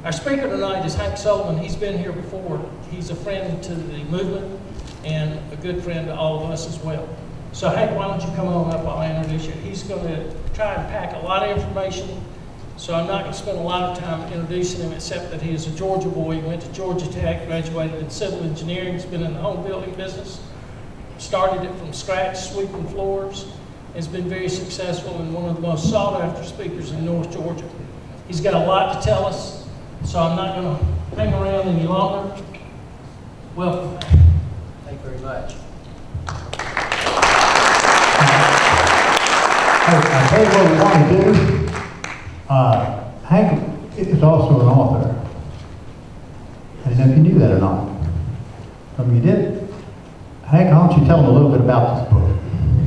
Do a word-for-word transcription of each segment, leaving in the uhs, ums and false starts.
Our speaker tonight is Hank Sullivan. He's been here before. He's a friend to the movement and a good friend to all of us as well. So Hank, why don't you come on up, I'll introduce you. He's going to try and pack a lot of information, so I'm not going to spend a lot of time introducing him, except that he is a Georgia boy. He went to Georgia Tech, graduated in civil engineering. He's been in the home building business, started it from scratch, sweeping floors. Has been very successful and one of the most sought after speakers in North Georgia. He's got a lot to tell us, so I'm not going to hang around any longer. Welcome. Thank you very much. I'll tell you what we want to do. Uh, Hank is also an author. I don't know if you knew that or not. Some of you did. Hank, why don't you tell them a little bit about this book?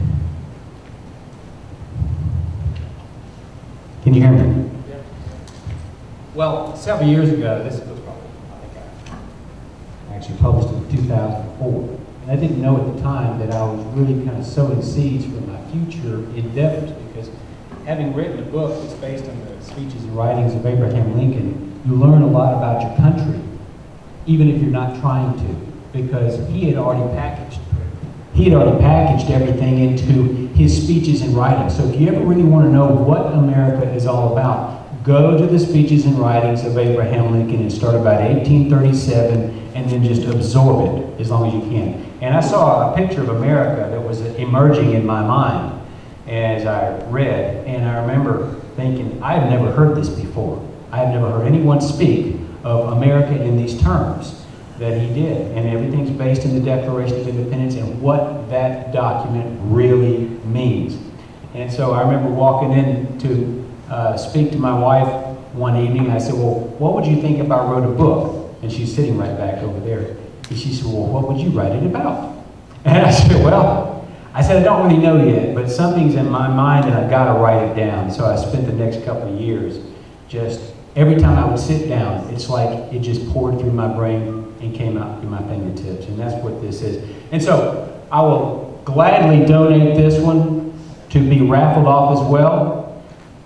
Can you hear me? Yeah. Well, several years ago, this was probably, I think I actually published it in two thousand four. And I didn't know at the time that I was really kind of sowing seeds for my future endeavors, because having written a book that's based on the speeches and writings of Abraham Lincoln, you learn a lot about your country, even if you're not trying to, because he had already packaged He had already packaged everything into his speeches and writings. So if you ever really want to know what America is all about, go to the speeches and writings of Abraham Lincoln and start about eighteen thirty-seven and then just absorb it as long as you can. And I saw a picture of America that was emerging in my mind as I read, and I remember thinking, I had never heard this before. I had never heard anyone speak of America in these terms that he did, and everything's based in the Declaration of Independence and what that document really means. And so I remember walking in to uh, speak to my wife one evening, and I said, well, what would you think if I wrote a book? And she's sitting right back over there. And she said, well, what would you write it about? And I said, well, I said, I don't really know yet, but something's in my mind and I've got to write it down. So I spent the next couple of years just, every time I would sit down, it's like it just poured through my brain and came out through my fingertips. And that's what this is. And so I will gladly donate this one to be raffled off as well.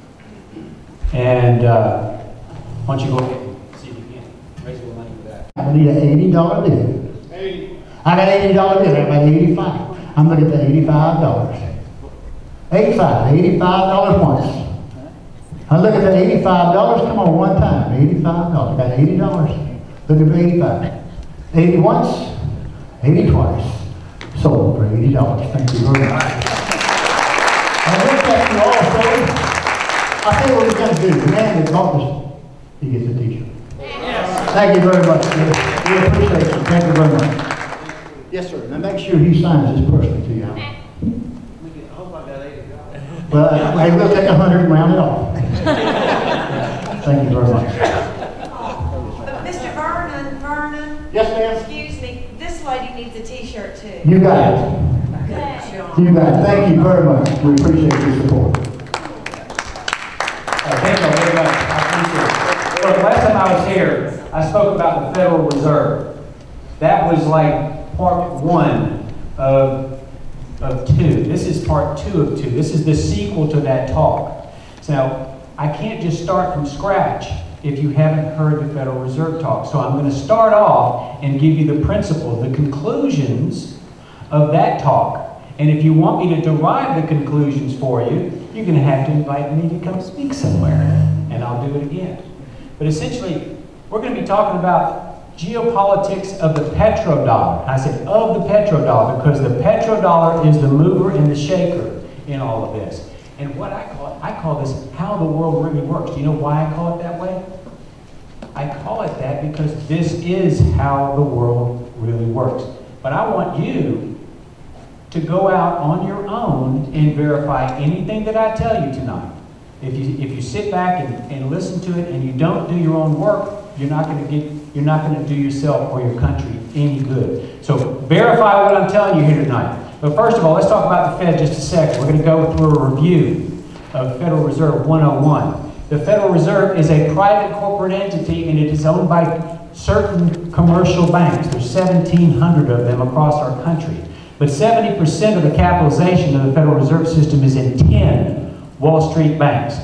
And uh, why don't you go ahead and see if you can raise more money for that. I need an eighty dollar bill. eighty. I got eighty dollar bill. I got eighty-five. I'm looking at eighty-five dollars. eighty-five. eighty-five dollars once. I look at the eighty-five dollars. Come on, one time. eighty-five dollars. I got eighty dollars. Looking for eighty-five. eighty once. eighty twice. Sold for eighty dollars. Thank you very much. And with that, you also, I'll tell you what he's going to do. The man that bought this, he gets a t-shirt. Yes. Thank you very much. We, we appreciate you. Thank you very much. Yes, sir. Now make sure he signs this personally to you. I hope I got eighty dollars. Well, maybe we'll take a hundred and round it off. Thank you very much. But Mister Vernon, Vernon. Yes, ma'am. Excuse me. This lady needs a T-shirt too. You got it. You got it. Thank you very much. We appreciate your support. Uh, thank you very much. I appreciate it. Look, last time I was here, I spoke about the Federal Reserve. That was like part one of, of two. This is part two of two. This is the sequel to that talk. So I can't just start from scratch if you haven't heard the Federal Reserve talk. So I'm going to start off and give you the principles, the conclusions of that talk. And if you want me to derive the conclusions for you, you're going to have to invite me to come speak somewhere, and I'll do it again. But essentially, we're going to be talking about geopolitics of the petrodollar. I said of the petrodollar because the petrodollar is the mover and the shaker in all of this. And what I call it, I call this how the world really works. Do you know why I call it that way? I call it that because this is how the world really works. But I want you to go out on your own and verify anything that I tell you tonight. If you, if you sit back and, and listen to it and you don't do your own work, you're not going to get, you're not going to do yourself or your country any good. So verify what I'm telling you here tonight. But first of all, let's talk about the Fed just a second. We're going to go through a review of Federal Reserve one oh one. The Federal Reserve is a private corporate entity and it is owned by certain commercial banks. There's seventeen hundred of them across our country. But seventy percent of the capitalization of the Federal Reserve System is in ten Wall Street banks. ten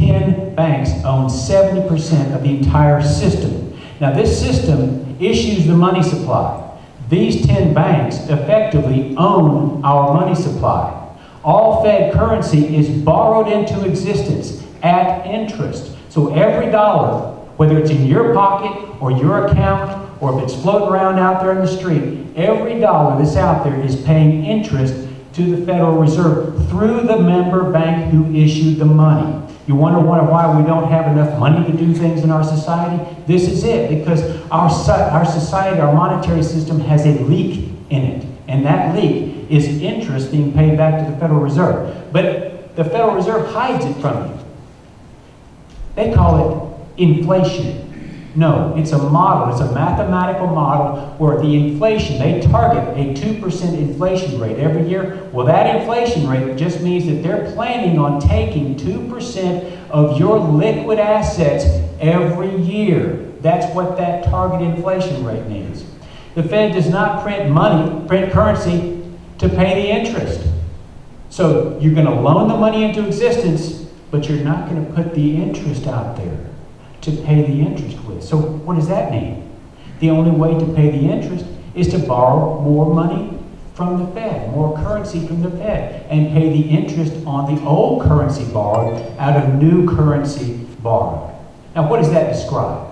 ten banks own seventy percent of the entire system. Now this system issues the money supply. These ten banks effectively own our money supply. All Fed currency is borrowed into existence at interest. So every dollar, whether it's in your pocket or your account, or if it's floating around out there in the street, every dollar that's out there is paying interest to the Federal Reserve through the member bank who issued the money. You wonder why we don't have enough money to do things in our society? This is it, because our, our society, our monetary system has a leak in it. And that leak is interest being paid back to the Federal Reserve. But the Federal Reserve hides it from you. They call it inflation. No, it's a model, it's a mathematical model where the inflation, they target a two percent inflation rate every year. Well, that inflation rate just means that they're planning on taking two percent of your liquid assets every year. That's what that target inflation rate means. The Fed does not print money, print currency to pay the interest. So you're going to loan the money into existence, but you're not going to put the interest out there to pay the interest with. So what does that mean? The only way to pay the interest is to borrow more money from the Fed, more currency from the Fed, and pay the interest on the old currency borrowed out of new currency borrowed. Now what does that describe?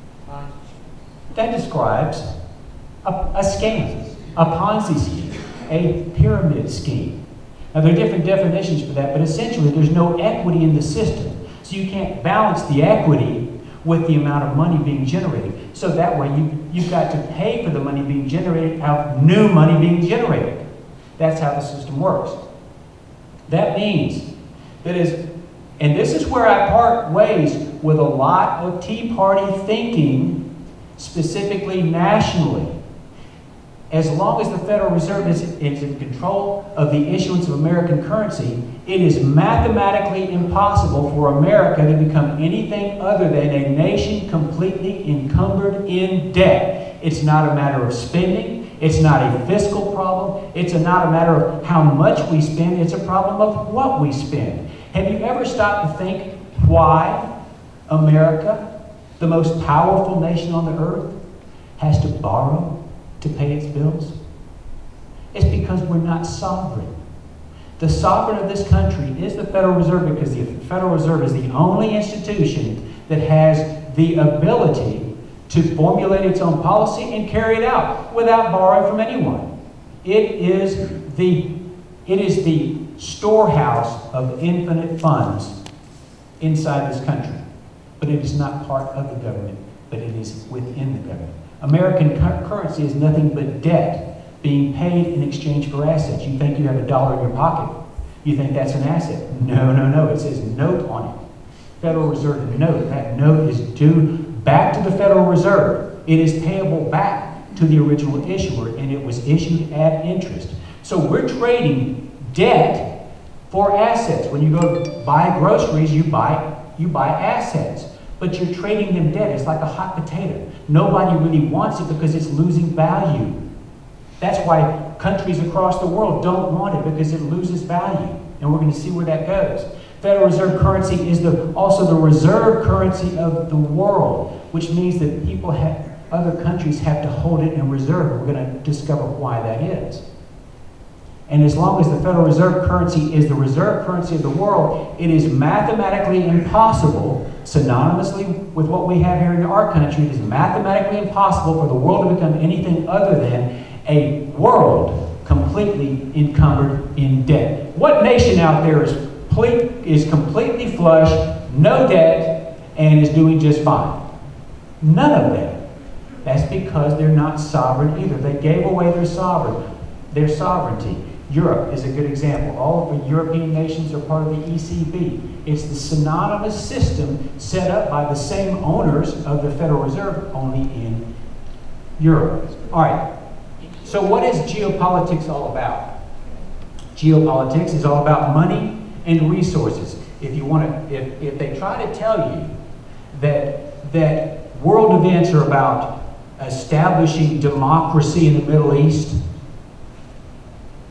That describes a, a scam, a Ponzi scheme, a pyramid scheme. Now there are different definitions for that, but essentially there's no equity in the system. So you can't balance the equity with the amount of money being generated. So that way you, you've got to pay for the money being generated out of new money being generated. That's how the system works. That means that is, and this is where I part ways with a lot of Tea Party thinking, specifically nationally. As long as the Federal Reserve is, is in control of the issuance of American currency, it is mathematically impossible for America to become anything other than a nation completely encumbered in debt. It's not a matter of spending. It's not a fiscal problem. It's a, not a matter of how much we spend. It's a problem of what we spend. Have you ever stopped to think why America, the most powerful nation on the earth, has to borrow to pay its bills? It's because we're not sovereign. The sovereign of this country is the Federal Reserve, because the Federal Reserve is the only institution that has the ability to formulate its own policy and carry it out without borrowing from anyone. It is the, it is the storehouse of infinite funds inside this country. But it is not part of the government, but it is within the government. American currency is nothing but debt being paid in exchange for assets. You think you have a dollar in your pocket. You think that's an asset. No, no, no. It says note on it. Federal Reserve note. That note is due back to the Federal Reserve. It is payable back to the original issuer, and it was issued at interest. So we're trading debt for assets. When you go to buy groceries, you buy, you buy assets. But you're trading them debt. It's like a hot potato. Nobody really wants it because it's losing value. That's why countries across the world don't want it, because it loses value. And we're going to see where that goes. Federal Reserve currency is the, also the reserve currency of the world, which means that people have, other countries have to hold it in reserve. We're going to discover why that is. And as long as the Federal Reserve currency is the reserve currency of the world, it is mathematically impossible, synonymously with what we have here in our country, it is mathematically impossible for the world to become anything other than a world completely encumbered in debt. What nation out there is, is completely flush, no debt, and is doing just fine? None of them. That's because they're not sovereign either. They gave away their sovereign, their sovereignty. Europe is a good example. All of the European nations are part of the E C B. It's the synonymous system set up by the same owners of the Federal Reserve, only in Europe. All right. So what is geopolitics all about? Geopolitics is all about money and resources. If you want to, if, if they try to tell you that, that world events are about establishing democracy in the Middle East,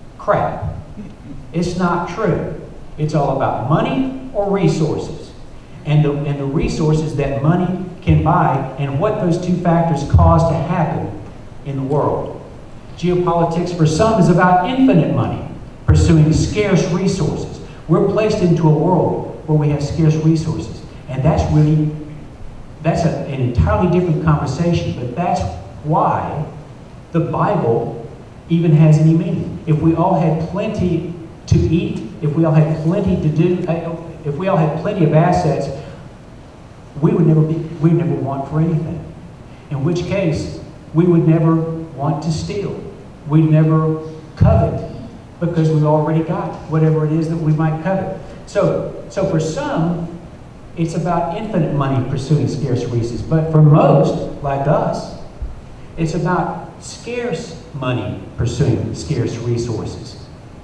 crap. It's not true. It's all about money or resources. and the, and the resources that money can buy, and what those two factors cause to happen in the world. Geopolitics for some is about infinite money, pursuing scarce resources. We're placed into a world where we have scarce resources, and that's really, that's a, an entirely different conversation, but that's why the Bible even has any meaning. If we all had plenty to eat, if we all had plenty to do, if we all had plenty of assets, we would never be, we would never want for anything. In which case, we would never want to steal. We'd never covet, because we've already got whatever it is that we might covet. So, so for some, it's about infinite money pursuing scarce resources. But for most, like us, it's about scarce money pursuing scarce resources.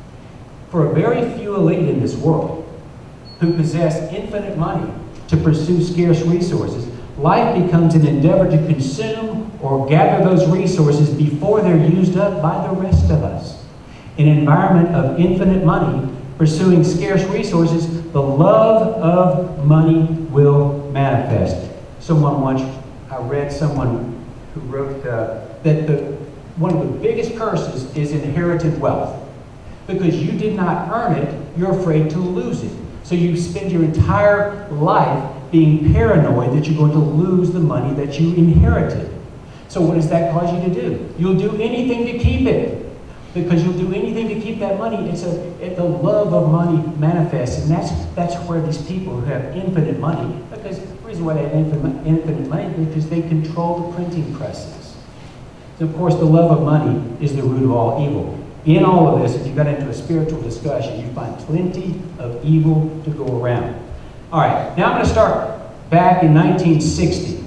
For a very few elite in this world who possess infinite money to pursue scarce resources, life becomes an endeavor to consume or gather those resources before they're used up by the rest of us. In an environment of infinite money pursuing scarce resources, the love of money will manifest. Someone once, I read someone who wrote uh, that the, one of the biggest curses is inherited wealth. Because you did not earn it, you're afraid to lose it. So you spend your entire life being paranoid that you're going to lose the money that you inherited. So what does that cause you to do? You'll do anything to keep it. Because you'll do anything to keep that money. It's a, it, the love of money manifests. And that's, that's where these people who have infinite money, because the reason why they have infinite, infinite money is because they control the printing presses. So of course the love of money is the root of all evil. In all of this, if you got into a spiritual discussion, you find plenty of evil to go around. All right, now I'm going to start back in nineteen sixty.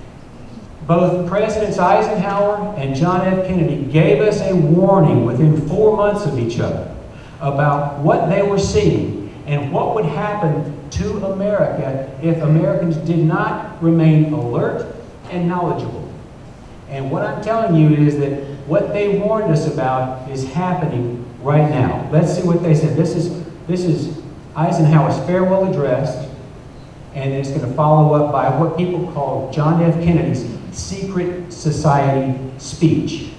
Both Presidents Eisenhower and John F. Kennedy gave us a warning within four months of each other about what they were seeing and what would happen to America if Americans did not remain alert and knowledgeable. And what I'm telling you is that what they warned us about is happening right now. Let's see what they said. This is, this is Eisenhower's farewell address, and it's going to follow up by what people call John F. Kennedy's secret society speech.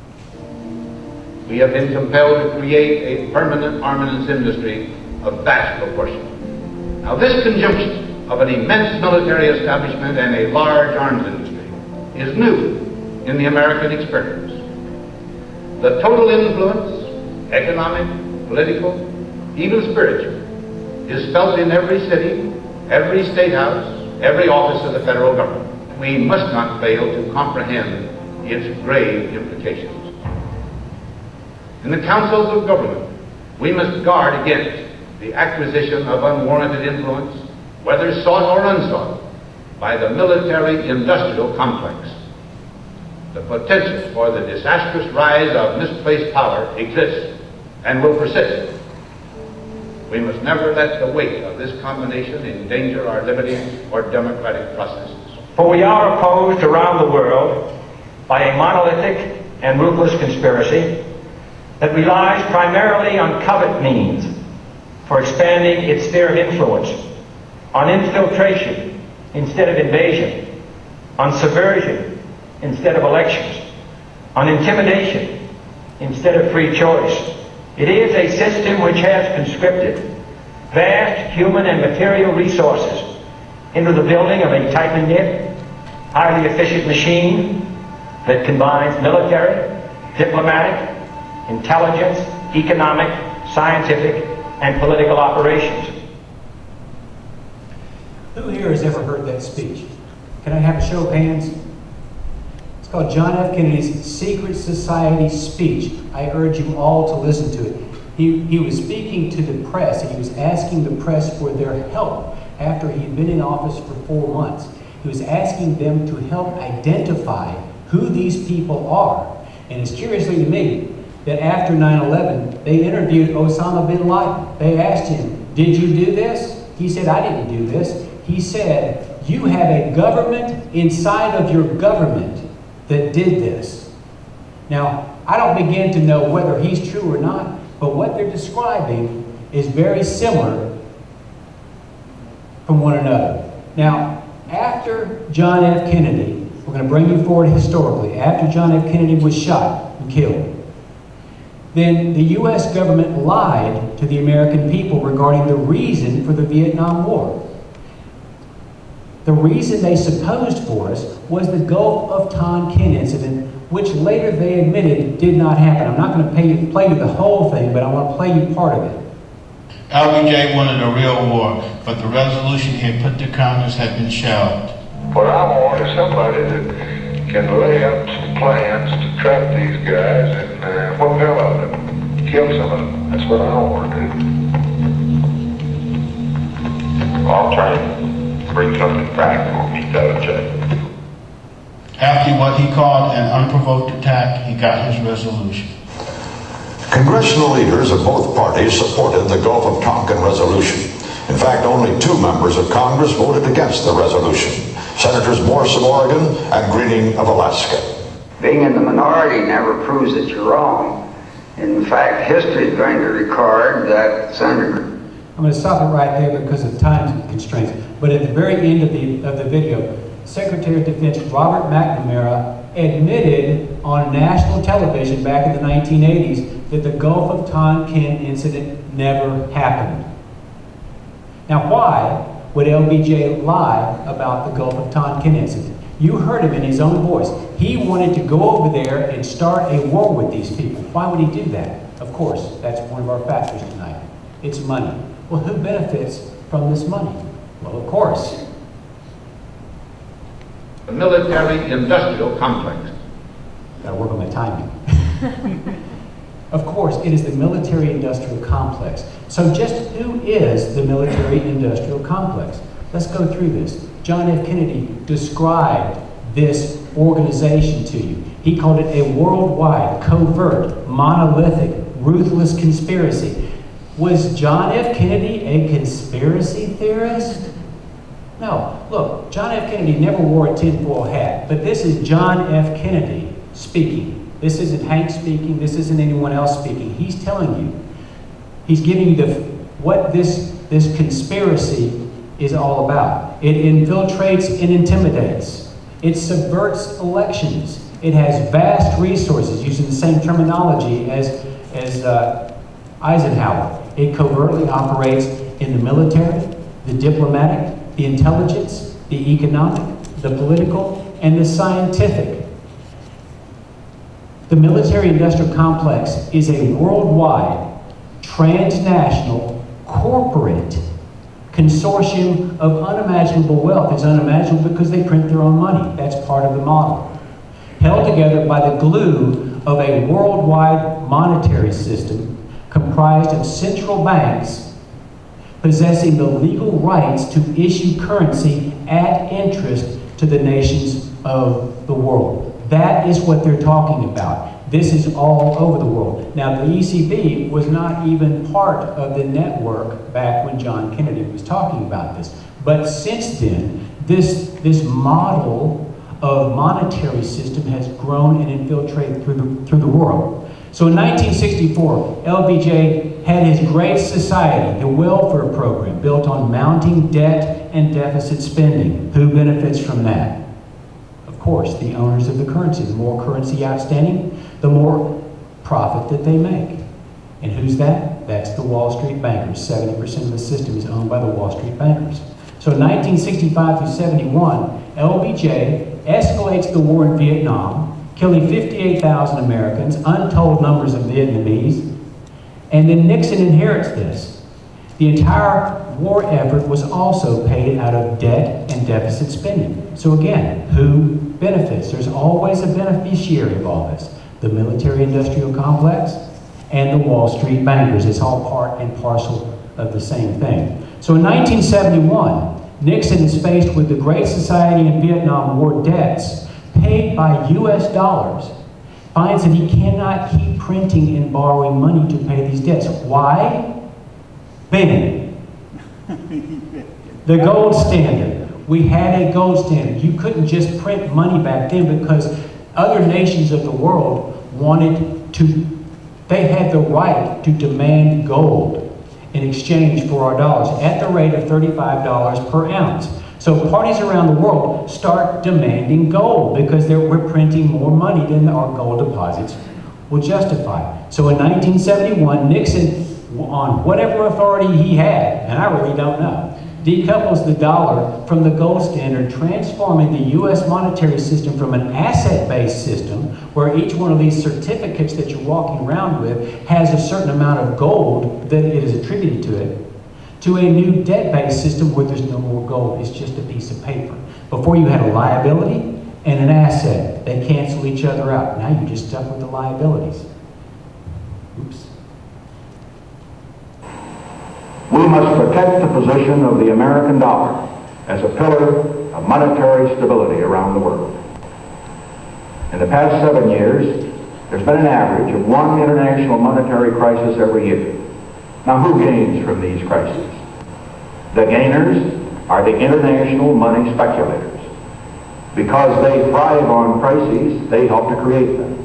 We have been compelled to create a permanent armaments industry of vast proportions. Now this conjunction of an immense military establishment and a large arms industry is new in the American experience. The total influence, economic, political, even spiritual, is felt in every city, every state house, every office of the federal government. We must not fail to comprehend its grave implications. In the councils of government, we must guard against the acquisition of unwarranted influence, whether sought or unsought, by the military-industrial complex. The potential for the disastrous rise of misplaced power exists and will persist. We must never let the weight of this combination endanger our liberties or democratic processes. For we are opposed around the world by a monolithic and ruthless conspiracy that relies primarily on covert means for expanding its sphere of influence, on infiltration instead of invasion, on subversion instead of elections, on intimidation instead of free choice. It is a system which has conscripted vast human and material resources into the building of a tightly knit, highly efficient machine that combines military, diplomatic, intelligence, economic, scientific, and political operations. Who here has ever heard that speech? Can I have a show of hands? It's called John F. Kennedy's Secret Society speech. I urge you all to listen to it. He, he was speaking to the press, and he was asking the press for their help after he'd been in office for four months. He was asking them to help identify who these people are. And it's curiously to me that after nine eleven, they interviewed Osama bin Laden. They asked him, did you do this? He said, I didn't do this. He said, you have a government inside of your government that did this. Now, I don't begin to know whether he's true or not, but what they're describing is very similar from one another. Now, after John F. Kennedy, we're going to bring you forward historically, after John F. Kennedy was shot and killed, then the U S government lied to the American people regarding the reason for the Vietnam War. The reason they supposed for us was the Gulf of Tonkin incident, which later they admitted did not happen. I'm not going to pay, play you the whole thing, but I want to play you part of it. L B J wanted a real war, but the resolution he had put to Congress had been shelved. What I want is somebody that can lay out some plans to trap these guys and uh, what hell of them, kill some of them. That's what I want to do. I'll try to bring something practical, meet that objective. After what he called an unprovoked attack, he got his resolution. Congressional leaders of both parties supported the Gulf of Tonkin resolution. In fact, only two members of Congress voted against the resolution, Senators Morse of Oregon and Greening of Alaska. Being in the minority never proves that you're wrong. In fact, history is going to record that Senator... I'm going to stop it right there because of time constraints. But at the very end of the, of the video, Secretary of Defense Robert McNamara admitted on national television back in the nineteen eighties that the Gulf of Tonkin incident never happened. Now, why would L B J lie about the Gulf of Tonkin incident? You heard him in his own voice. He wanted to go over there and start a war with these people. Why would he do that? Of course, that's one of our factors tonight. It's money. Well, who benefits from this money? Well, of course. The military-industrial complex. Gotta work on my timing. Of course, it is the military-industrial complex. So just who is the military-industrial complex? Let's go through this. John F. Kennedy described this organization to you. He called it a worldwide, covert, monolithic, ruthless conspiracy. Was John F. Kennedy a conspiracy theorist? No. Look, John F. Kennedy never wore a tinfoil hat, but this is John F. Kennedy speaking. This isn't Hank speaking. This isn't anyone else speaking. He's telling you. He's giving you the, what this, this conspiracy is all about. It infiltrates and intimidates. It subverts elections. It has vast resources, using the same terminology as, as uh, Eisenhower. It covertly operates in the military, the diplomatic, the intelligence, the economic, the political, and the scientific. The military-industrial complex is a worldwide, transnational, corporate consortium of unimaginable wealth. It's unimaginable because they print their own money. That's part of the model. Held together by the glue of a worldwide monetary system comprised of central banks possessing the legal rights to issue currency at interest to the nations of the world. That is what they're talking about. This is all over the world. Now, the E C B was not even part of the network back when John Kennedy was talking about this. But since then, this, this model of monetary system has grown and infiltrated through the, through the world. So in nineteen sixty-four, L B J had his Great Society, the welfare program, built on mounting debt and deficit spending. Who benefits from that? Of course, the owners of the currency. The more currency outstanding, the more profit that they make. And who's that? That's the Wall Street bankers. seventy percent of the system is owned by the Wall Street bankers. So in nineteen sixty-five through seventy-one, L B J escalates the war in Vietnam, killing fifty-eight thousand Americans, untold numbers of Vietnamese, and then Nixon inherits this. The entire war effort was also paid out of debt and deficit spending. So again, who benefits? There's always a beneficiary of all this. The military-industrial complex and the Wall Street bankers. It's all part and parcel of the same thing. So in nineteen seventy-one, Nixon is faced with the Great Society and Vietnam War debts paid by U S dollars, finds that he cannot keep printing and borrowing money to pay these debts. Why? Bam. The gold standard. We had a gold standard. You couldn't just print money back then because other nations of the world wanted to, they had the right to demand gold in exchange for our dollars at the rate of thirty-five dollars per ounce. So parties around the world start demanding gold because they're, we're printing more money than our gold deposits will justify. So in nineteen seventy-one, Nixon, on whatever authority he had, and I really don't know, decouples the dollar from the gold standard, transforming the U S monetary system from an asset-based system, where each one of these certificates that you're walking around with has a certain amount of gold that it is attributed to it, to a new debt-based system where there's no more gold, it's just a piece of paper. Before you had a liability and an asset. They cancel each other out. Now you're just stuck with the liabilities. Oops. We must protect the position of the American dollar as a pillar of monetary stability around the world. In the past seven years, there's been an average of one international monetary crisis every year. Now, who gains from these crises? The gainers are the international money speculators. Because they thrive on crises, they help to create them.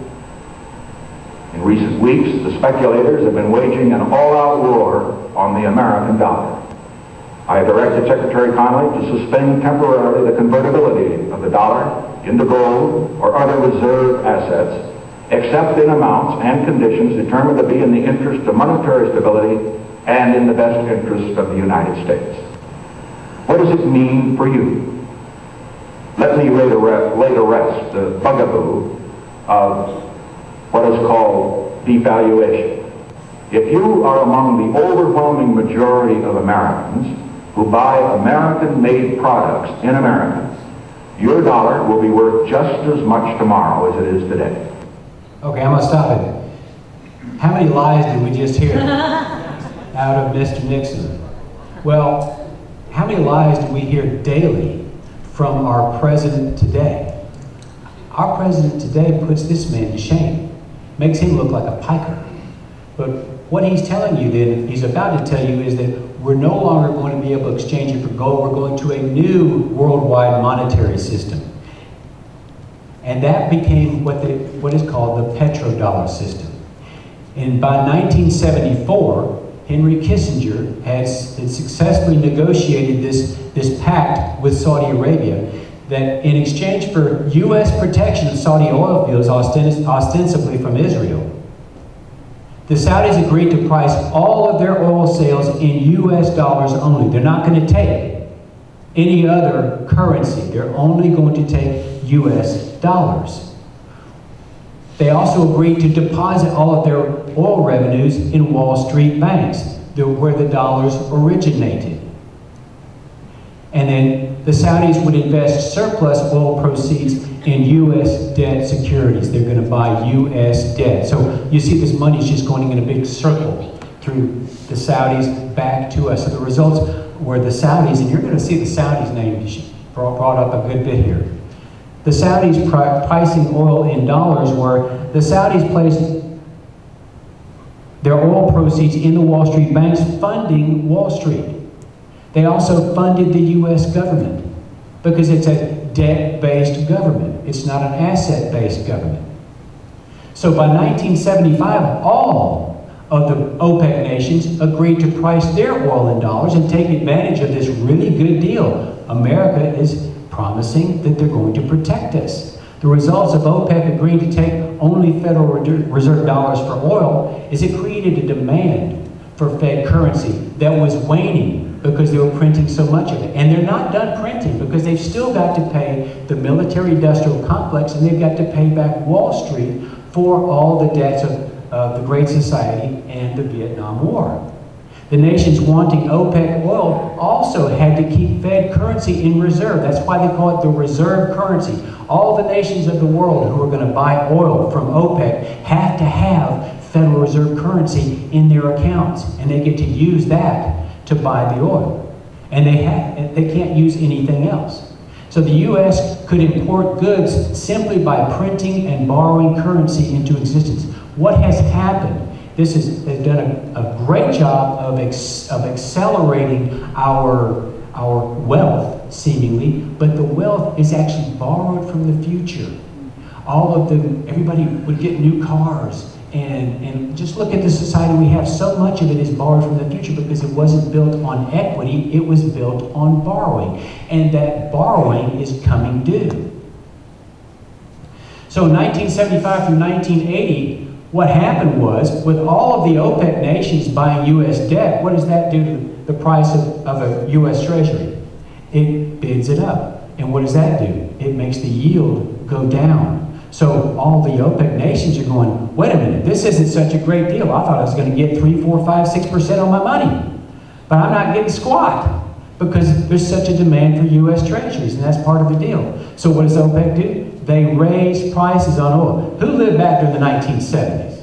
In recent weeks, the speculators have been waging an all-out war on the American dollar. I have directed Secretary Connally to suspend temporarily the convertibility of the dollar into gold or other reserve assets, except in amounts and conditions determined to be in the interest of monetary stability and in the best interest of the United States. What does it mean for you? Let me lay to rest the bugaboo of what is called devaluation. If you are among the overwhelming majority of Americans who buy American-made products in America, your dollar will be worth just as much tomorrow as it is today. Okay, I'm going to stop it. How many lies did we just hear out of Mister Nixon? Well, how many lies do we hear daily from our president today? Our president today puts this man to shame, makes him look like a piker. But what he's telling you then, he's about to tell you, is that we're no longer going to be able to exchange it for gold. We're going to a new worldwide monetary system. And that became what, the, what is called the petrodollar system. And by nineteen seventy-four, Henry Kissinger had, had successfully negotiated this, this pact with Saudi Arabia that in exchange for U S protection of Saudi oil fields, ostens ostensibly from Israel, the Saudis agreed to price all of their oil sales in U S dollars only. They're not going to take any other currency. They're only going to take U S dollars. They also agreed to deposit all of their oil revenues in Wall Street banks, where the dollars originated. And then the Saudis would invest surplus oil proceeds in U S debt securities. They're going to buy U S debt. So you see this money is just going in a big circle through the Saudis back to us. So the results were the Saudis, and you're going to see the Saudis' name brought up a good bit here. The Saudis pri pricing oil in dollars, where the Saudis placed their oil proceeds in the Wall Street banks, funding Wall Street. They also funded the U S government because it's a debt-based government. It's not an asset-based government. So by nineteen seventy-five, all of the OPEC nations agreed to price their oil in dollars and take advantage of this really good deal. America is promising that they're going to protect us. The results of OPEC agreeing to take only Federal Reserve dollars for oil is it created a demand for Fed currency that was waning because they were printing so much of it. And they're not done printing because they've still got to pay the military-industrial complex, and they've got to pay back Wall Street for all the debts of uh, the Great Society and the Vietnam War. The nations wanting OPEC oil also had to keep Fed currency in reserve. That's why they call it the reserve currency. All the nations of the world who are going to buy oil from OPEC have to have Federal Reserve currency in their accounts, and they get to use that to buy the oil. And they, have, they can't use anything else. So the U S could import goods simply by printing and borrowing currency into existence. What has happened? This has, has done a, a great job of, ex, of accelerating our, our wealth, seemingly, but the wealth is actually borrowed from the future. All of them, everybody would get new cars And, and just look at the society we have. So much of it is borrowed from the future because it wasn't built on equity, it was built on borrowing. And that borrowing is coming due. So in nineteen seventy-five through nineteen eighty, what happened was, with all of the OPEC nations buying U S debt, what does that do to the price of, of a U S Treasury? It bids it up. And what does that do? It makes the yield go down. So all the OPEC nations are going, wait a minute, this isn't such a great deal. I thought I was going to get three, four, five, six percent on my money. But I'm not getting squat because there's such a demand for U S Treasuries, and that's part of the deal. So what does OPEC do? They raise prices on oil. Who lived back during the nineteen seventies?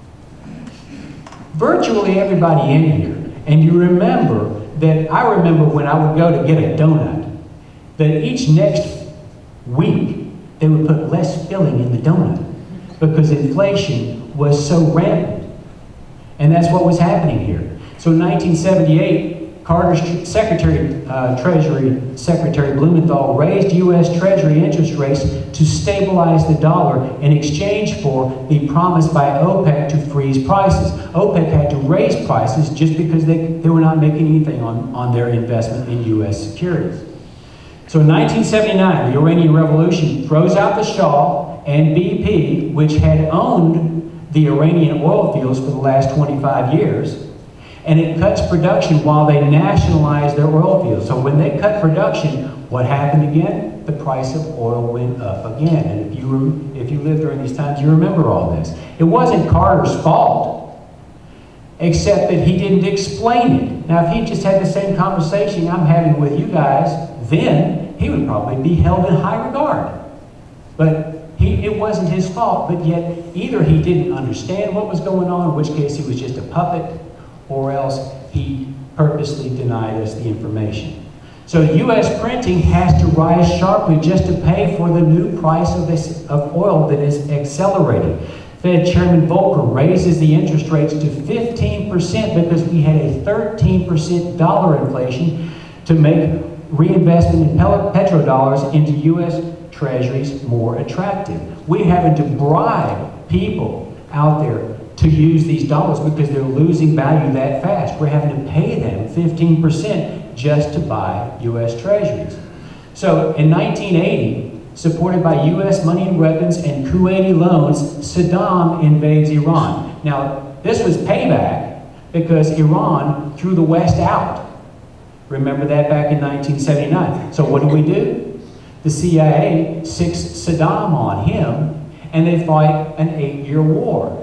Virtually everybody in here. And you remember that, I remember when I would go to get a donut, that each next week, they would put less filling in the donut because inflation was so rampant. And that's what was happening here. So in nineteen seventy-eight, Carter's Secretary, uh, Treasury Secretary Blumenthal raised U S Treasury interest rates to stabilize the dollar in exchange for the promise by OPEC to freeze prices. OPEC had to raise prices just because they, they were not making anything on, on their investment in U S securities. So in nineteen seventy-nine, the Iranian Revolution throws out the Shah and B P, which had owned the Iranian oil fields for the last twenty-five years, and it cuts production while they nationalize their oil fields. So when they cut production, what happened again? The price of oil went up again. And if you, if you lived during these times, you remember all this. It wasn't Carter's fault, except that he didn't explain it. Now, if he just had the same conversation I'm having with you guys, then he would probably be held in high regard. But he, it wasn't his fault, but yet either he didn't understand what was going on, in which case he was just a puppet, or else he purposely denied us the information. So U S printing has to rise sharply just to pay for the new price of, this, of oil that is accelerating. Fed Chairman Volcker raises the interest rates to fifteen percent because we had a thirteen percent dollar inflation to make reinvestment in petrodollars into U S treasuries more attractive. We're having to bribe people out there to use these dollars because they're losing value that fast. We're having to pay them fifteen percent just to buy U S treasuries. So in nineteen eighty, supported by U S money and weapons and Kuwaiti loans, Saddam invades Iran. Now, this was payback because Iran threw the West out. Remember that back in nineteen seventy-nine. So what do we do? The C I A sicks Saddam on him, and they fight an eight-year war.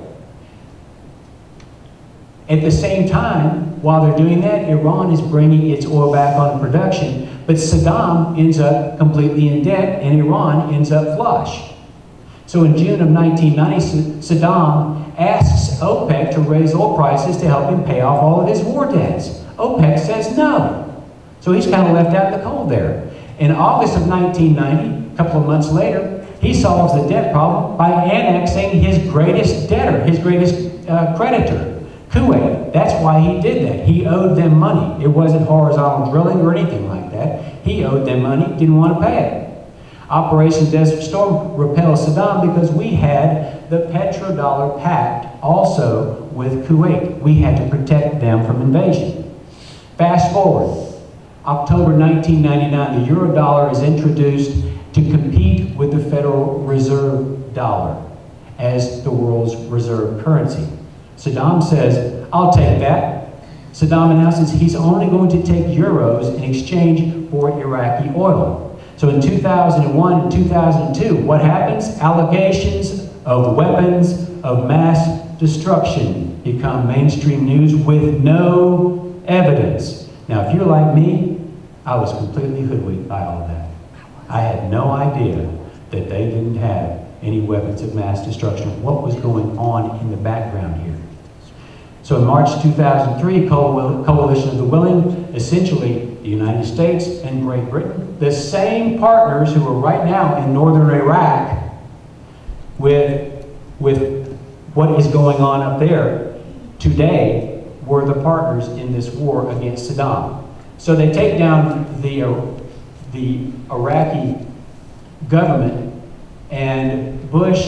At the same time, while they're doing that, Iran is bringing its oil back on production, but Saddam ends up completely in debt, and Iran ends up flush. So in June of nineteen ninety, Saddam asks OPEC to raise oil prices to help him pay off all of his war debts. OPEC says no. So he's kind of left out in the cold there. In August of nineteen ninety, a couple of months later, he solves the debt problem by annexing his greatest debtor, his greatest uh, creditor, Kuwait. That's why he did that. He owed them money. It wasn't horizontal drilling or anything like that. He owed them money, didn't want to pay it. Operation Desert Storm repelled Saddam because we had the Petrodollar Pact also with Kuwait. We had to protect them from invasion. Fast forward. October nineteen ninety-nine, the Eurodollar is introduced to compete with the Federal Reserve dollar as the world's reserve currency. Saddam says, I'll take that. Saddam announces he's only going to take euros in exchange for Iraqi oil. So in two thousand one and two thousand two, what happens? Allegations of weapons of mass destruction become mainstream news with no evidence. Now, if you're like me, I was completely hoodwinked by all of that. I had no idea that they didn't have any weapons of mass destruction. What was going on in the background here? So in March two thousand three, Coalition of the Willing, essentially the United States and Great Britain, the same partners who are right now in northern Iraq with, with what is going on up there today, were the partners in this war against Saddam. So they take down the, uh, the Iraqi government, and Bush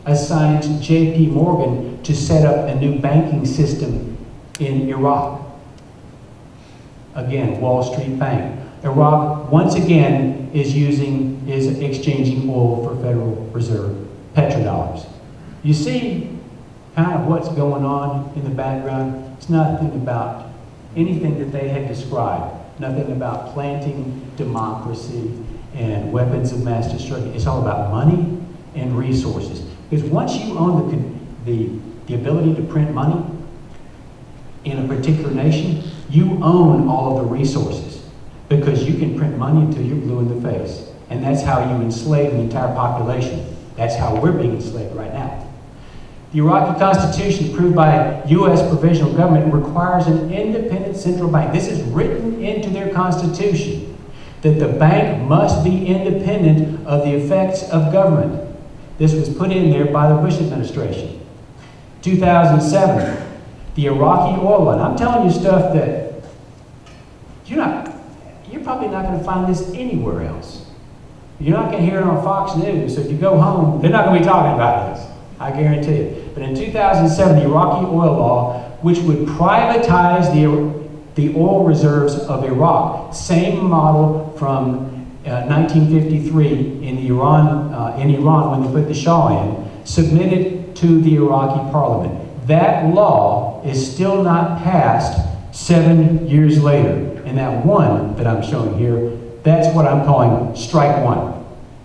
assigned J P Morgan to set up a new banking system in Iraq. Again, Wall Street Bank. Iraq, once again, is using, is exchanging oil for Federal Reserve petrodollars. You see kind of what's going on in the background? It's nothing about anything that they had described. Nothing about planting democracy and weapons of mass destruction. It's all about money and resources. Because once you own the, the, the ability to print money in a particular nation, you own all of the resources. Because you can print money until you're blue in the face. And that's how you enslave the entire population. That's how we're being enslaved right now. The Iraqi Constitution, approved by U S provisional government, requires an independent central bank. This is written into their constitution, that the bank must be independent of the effects of government. This was put in there by the Bush administration. two thousand seven, the Iraqi oil line. I'm telling you stuff that you're not, you're probably not going to find this anywhere else. You're not going to hear it on Fox News. So if you go home, they're not going to be talking about this. I guarantee it. But in two thousand seven, the Iraqi oil law, which would privatize the, the oil reserves of Iraq, same model from uh, nineteen fifty-three in, the Iran, uh, in Iran when they put the Shah in, submitted to the Iraqi parliament. That law is still not passed seven years later. And that one that I'm showing here, that's what I'm calling strike one.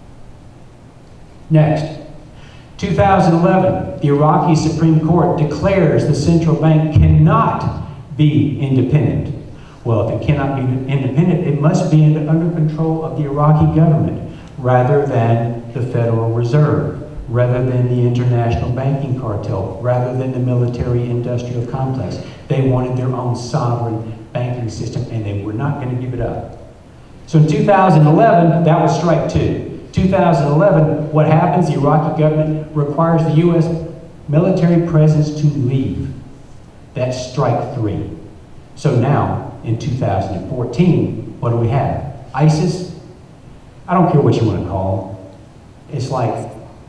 Next. two thousand eleven, the Iraqi Supreme Court declares the central bank cannot be independent. Well, if it cannot be independent, it must be under control of the Iraqi government rather than the Federal Reserve, rather than the international banking cartel, rather than the military-industrial complex. They wanted their own sovereign banking system, and they were not going to give it up. So in two thousand eleven, that was strike two. two thousand eleven, what happens? The Iraqi government requires the U S military presence to leave. That's strike three. So now, in two thousand fourteen, what do we have? ISIS? I don't care what you want to call them. It's like,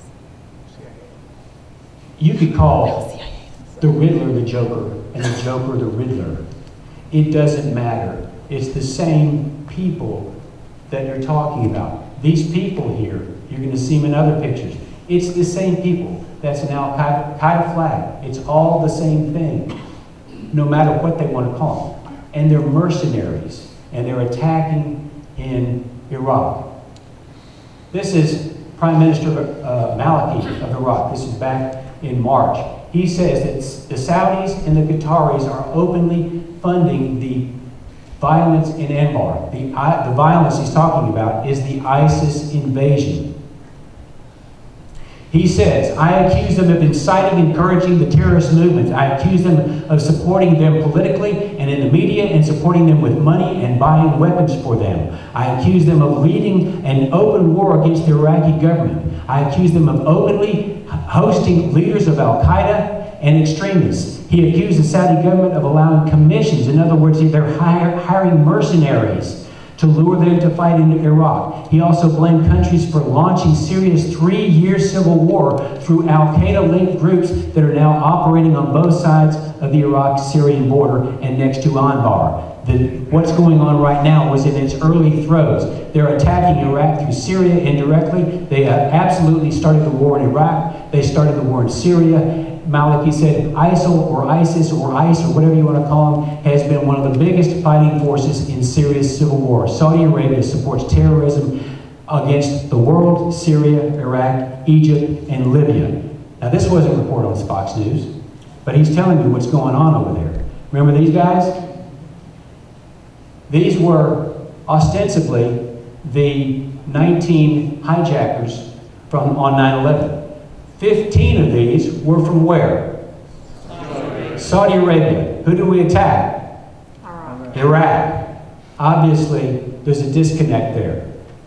you could call the Riddler the Joker, and the Joker the Riddler. It doesn't matter. It's the same people that you're talking about. These people here, you're going to see them in other pictures. It's the same people. That's an Al-Qaeda flag. It's all the same thing, no matter what they want to call them. And they're mercenaries, and they're attacking in Iraq. This is Prime Minister uh, Maliki of Iraq. This is back in March. He says that the Saudis and the Qataris are openly funding the violence in Anbar. The, uh, the violence he's talking about is the ISIS invasion. He says, I accuse them of inciting and encouraging the terrorist movements. I accuse them of supporting them politically and in the media and supporting them with money and buying weapons for them. I accuse them of leading an open war against the Iraqi government. I accuse them of openly hosting leaders of Al-Qaeda and extremists. He accused the Saudi government of allowing commissions. In other words, they're hire, hiring mercenaries to lure them to fight in Iraq. He also blamed countries for launching Syria's three-year civil war through Al-Qaeda-linked groups that are now operating on both sides of the Iraq-Syrian border and next to Anbar. The, what's going on right now was in its early throes. They're attacking Iraq through Syria indirectly. They uh, absolutely started the war in Iraq. They started the war in Syria. Maliki said ISIL or ISIS or ICE or whatever you want to call them has been one of the biggest fighting forces in Syria's civil war. Saudi Arabia supports terrorism against the world, Syria, Iraq, Egypt, and Libya. Now this wasn't reported on Fox News, but he's telling you what's going on over there. Remember these guys? These were ostensibly the nineteen hijackers from on nine eleven. fifteen of these were from where? Saudi Arabia. Saudi Arabia. Who did we attack? Iraq. Iraq. Obviously, there's a disconnect there.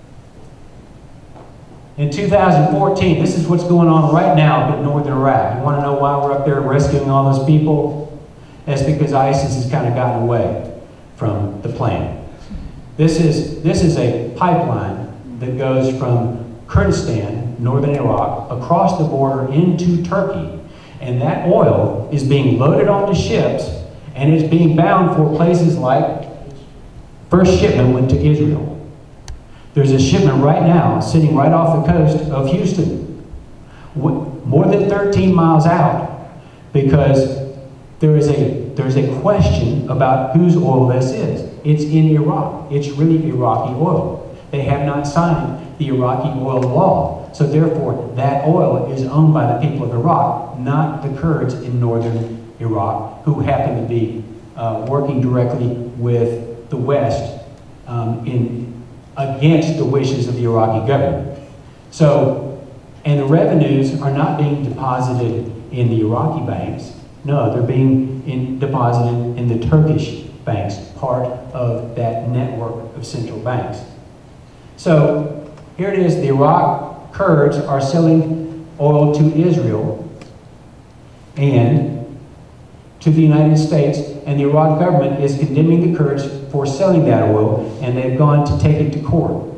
In two thousand fourteen, this is what's going on right now in northern Iraq. You want to know why we're up there rescuing all those people? That's because ISIS has kind of gotten away from the plan. This is, this is a pipeline that goes from Kurdistan, northern Iraq, across the border into Turkey. And that oil is being loaded onto ships and it's being bound for places like, first shipment went to Israel. There's a shipment right now sitting right off the coast of Houston, more than thirteen miles out, because there is a, there's a question about whose oil this is. It's in Iraq. It's really Iraqi oil. They have not signed the Iraqi oil law. So therefore, that oil is owned by the people of Iraq, not the Kurds in northern Iraq, who happen to be uh, working directly with the West um, in, against the wishes of the Iraqi government. So, and the revenues are not being deposited in the Iraqi banks. No, they're being in, deposited in the Turkish banks, part of that network of central banks. So, here it is, the Iraq Kurds are selling oil to Israel and to the United States, and the Iraq government is condemning the Kurds for selling that oil, and they've gone to take it to court.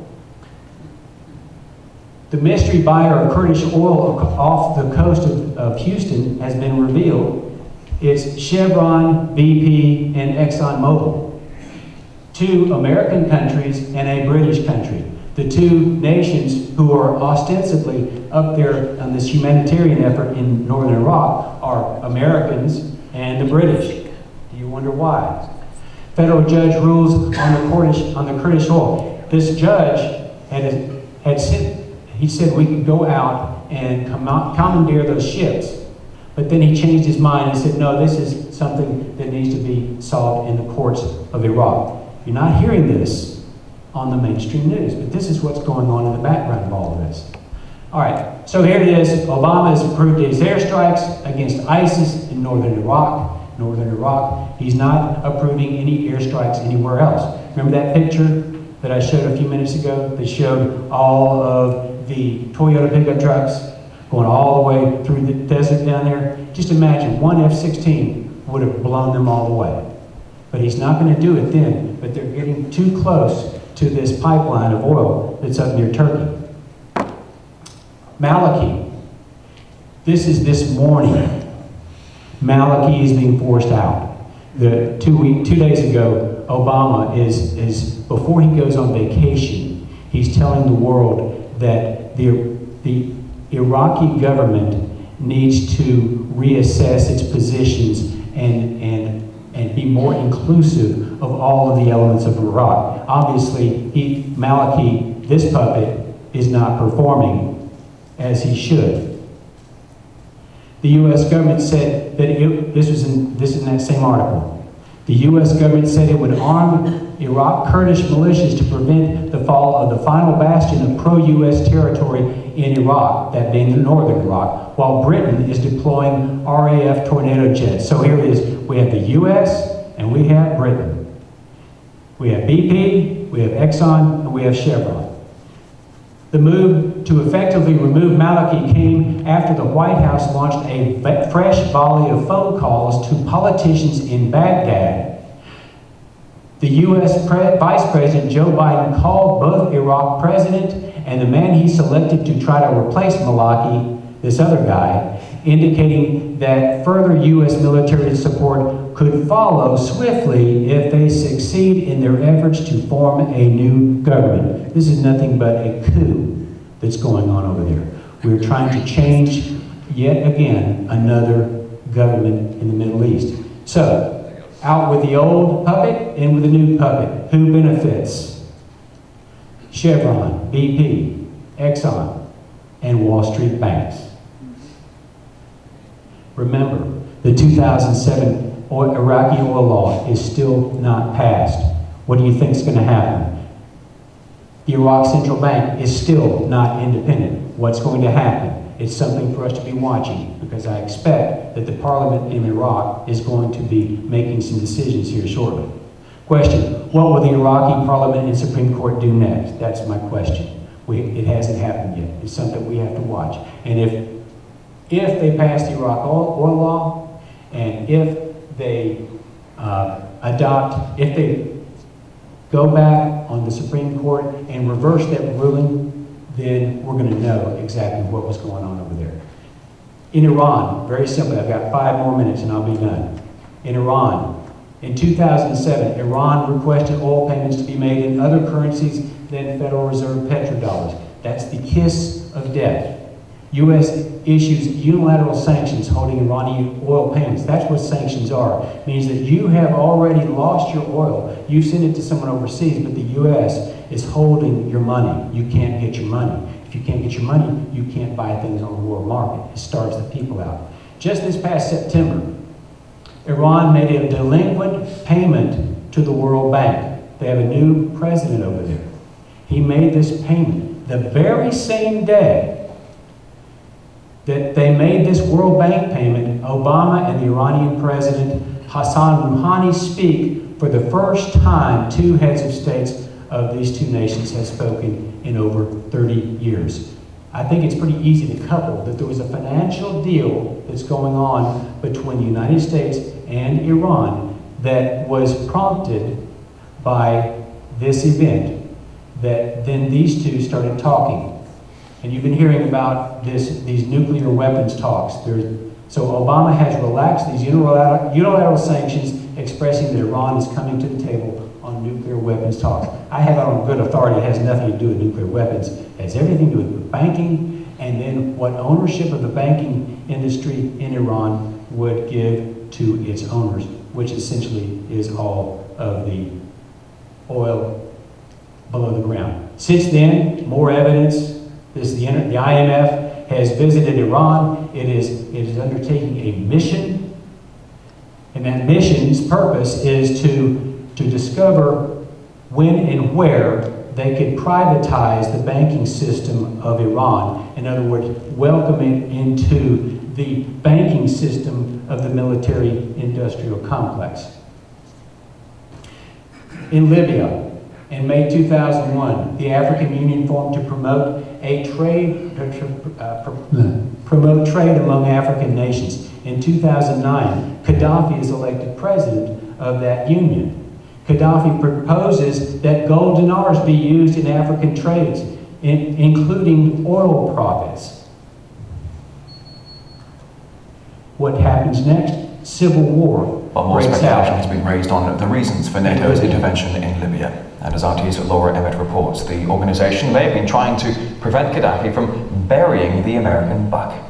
The mystery buyer of Kurdish oil off the coast of, of Houston has been revealed. It's Chevron, B P, and ExxonMobil, two American countries and a British country. The two nations who are ostensibly up there on this humanitarian effort in northern Iraq are Americans and the British. Do you wonder why? Federal judge rules on the Kurdish, on the Kurdish oil. This judge had, had said, he said we could go out and commandeer those ships. But then he changed his mind and said, no, this is something that needs to be solved in the courts of Iraq. You're not hearing this on the mainstream news, but this is what's going on in the background of all of this. All right, so here it is. Obama has approved these airstrikes against ISIS in northern Iraq. Northern Iraq. He's not approving any airstrikes anywhere else. Remember that picture that I showed a few minutes ago that showed all of the Toyota pickup trucks going all the way through the desert down there? Just imagine, one F sixteen would have blown them all away. But he's not going to do it then, but they're getting too close to this pipeline of oil that's up near Turkey. Maliki. This is this morning. Maliki is being forced out. The two week, two days ago, Obama is, is, before he goes on vacation, he's telling the world that the, the Iraqi government needs to reassess its positions and, and, and be more inclusive of all of the elements of Iraq. Obviously, he, Maliki, this puppet, is not performing as he should. The U S government said that it, this was in, this is in that same article. The U S government said it would arm Iraq Kurdish militias to prevent the fall of the final bastion of pro-U S territory in Iraq, that being the northern Iraq, while Britain is deploying R A F Tornado jets. So here it is. We have the U S and we have Britain. We have B P, we have Exxon, and we have Chevron. The move to effectively remove Maliki came after the White House launched a fresh volley of phone calls to politicians in Baghdad. The U S Pre- Vice President Joe Biden called both Iraq president and the man he selected to try to replace Maliki, this other guy, indicating that further U S military support could follow swiftly if they succeed in their efforts to form a new government. This is nothing but a coup that's going on over there. We're trying to change, yet again, another government in the Middle East. So, out with the old puppet, in with the new puppet. Who benefits? Chevron, B P, Exxon, and Wall Street banks. Remember, the two thousand seven oil, Iraqi oil law is still not passed. What do you think is going to happen? The Iraq Central Bank is still not independent. What's going to happen? It's something for us to be watching, because I expect that the parliament in Iraq is going to be making some decisions here shortly. Question, what will the Iraqi parliament and Supreme Court do next? That's my question. We, it hasn't happened yet. It's something we have to watch. And if, if they pass the Iraq oil, oil law, and if they uh, adopt, if they go back on the Supreme Court and reverse that ruling, then we're going to know exactly what was going on over there. In Iran, very simply, I've got five more minutes and I'll be done. In Iran, in two thousand seven, Iran requested oil payments to be made in other currencies than Federal Reserve petrodollars. That's the kiss of death. U S issues unilateral sanctions holding Iranian oil payments. That's what sanctions are. It means that you have already lost your oil. You've sent it to someone overseas, but the U S is holding your money. You can't get your money. If you can't get your money, you can't buy things on the world market. It starves the people out. Just this past September, Iran made a delinquent payment to the World Bank. They have a new president over there. He made this payment the very same day that they made this World Bank payment. Obama and the Iranian president Hassan Rouhani speak for the first time. Two heads of states of these two nations have spoken in over thirty years. I think it's pretty easy to couple that there was a financial deal that's going on between the United States and Iran that was prompted by this event, that then these two started talking. And you've been hearing about this, these nuclear weapons talks. There's, so Obama has relaxed these unilateral, unilateral sanctions, expressing that Iran is coming to the table on nuclear weapons talks. I have it on good authority. It has nothing to do with nuclear weapons. It has everything to do with banking, and then what ownership of the banking industry in Iran would give to its owners, which essentially is all of the oil below the ground. Since then, more evidence. This, the, the I M F has visited Iran. It is, it is undertaking a mission, and that mission's purpose is to, to discover when and where they could privatize the banking system of Iran. In other words, welcome it into the banking system of the military-industrial complex. In Libya, in May two thousand one, the African Union formed to promote a trade, uh, promote trade among African nations. In two thousand nine, Gaddafi is elected president of that union. Gaddafi proposes that gold dinars be used in African trades, in, including oil profits. What happens next? Civil war. Well, more breaks speculation out. has been raised on the reasons for NATO's intervention in Libya. And as R T's Laura Emmett reports, the organisation may have been trying to prevent Gaddafi from burying the American buck.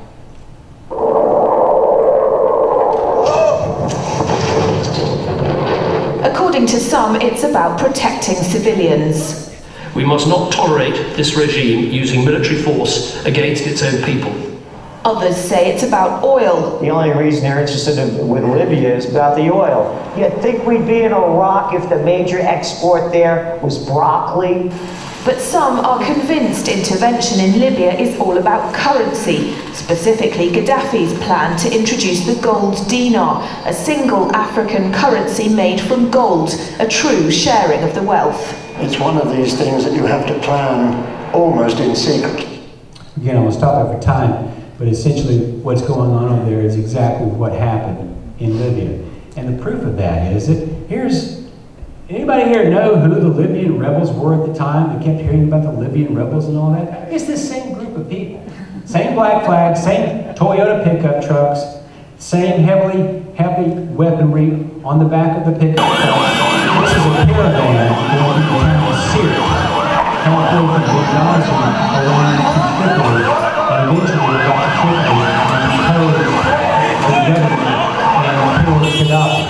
According to some, it's about protecting civilians. We must not tolerate this regime using military force against its own people. Others say it's about oil. The only reason they're interested in, with Libya is about the oil. You'd think we'd be in Iraq if the major export there was broccoli? But some are convinced intervention in Libya is all about currency, specifically Gaddafi's plan to introduce the gold dinar, a single African currency made from gold, a true sharing of the wealth. It's one of these things that you have to plan almost in secret. Again, I'm going to stop over time. But essentially, what's going on over there is exactly what happened in Libya. And the proof of that is that here's, anybody here know who the Libyan rebels were at the time? They kept hearing about the Libyan rebels and all that. It's the same group of people. Same black flag, same Toyota pickup trucks, same heavily, heavy weaponry on the back of the pickup truck. This is a caravan going to the town of Syria, halfway from Benghazi around to Tripoli. And eventually we got to Tripoli and imposed the government and killed Gaddafi.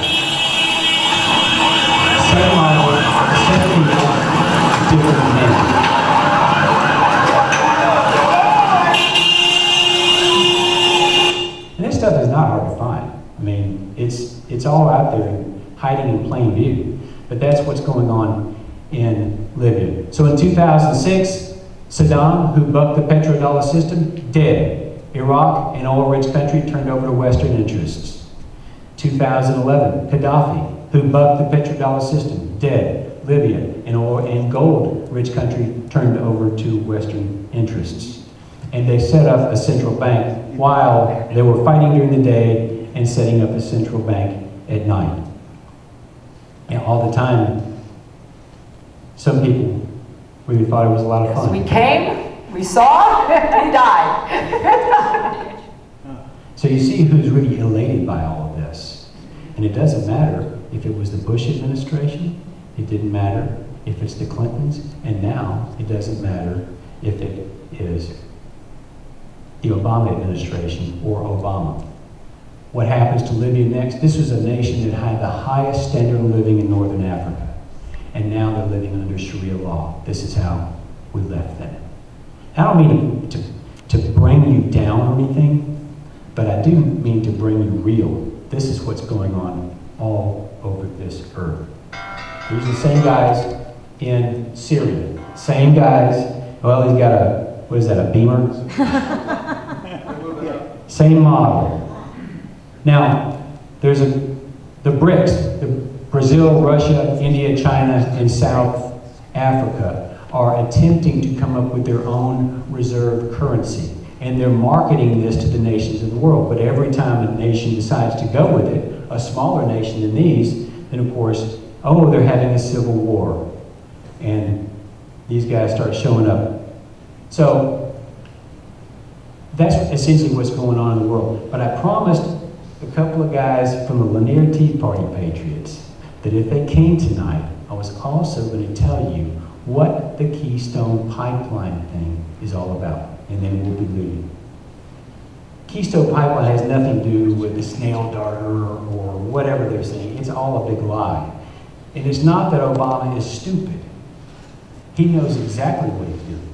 Same model, same people, different men. And this stuff is not hard to find. I mean, it's, it's all out there hiding in plain view. But that's what's going on in Libya. So in two thousand six, Saddam, who bucked the petrodollar system, dead. Iraq, an oil-rich country, turned over to Western interests. two thousand eleven, Gaddafi, who bucked the petrodollar system, dead. Libya, an oil and gold-rich country, turned over to Western interests. And they set up a central bank while they were fighting during the day and setting up a central bank at night. And all the time, some people really thought it was a lot of fun. We came, We saw, he died. So you see who's really elated by all of this. And it doesn't matter if it was the Bush administration, it didn't matter if it's the Clintons, and now it doesn't matter if it is the Obama administration or Obama. What happens to Libya next? This was a nation that had the highest standard of living in Northern Africa. And now they're living under Sharia law. This is how we left them. I don't mean to, to bring you down or anything, but I do mean to bring you real. This is what's going on all over this earth. These are the same guys in Syria. Same guys. Well, he's got a, what is that, a Beamer? Same model. Now, there's a, the BRICS, the Brazil, Russia, India, China, and South Africa are attempting to come up with their own reserve currency. And they're marketing this to the nations of the world. But every time a nation decides to go with it, a smaller nation than these, then of course, oh, they're having a civil war. And these guys start showing up. So that's essentially what's going on in the world. But I promised a couple of guys from the Lanier Tea Party Patriots that if they came tonight, I was also going to tell you what the Keystone Pipeline thing is all about, and then we'll be leaving. Keystone Pipeline has nothing to do with the snail darter or, or whatever they're saying. It's all a big lie. And it's not that Obama is stupid. He knows exactly what he's doing.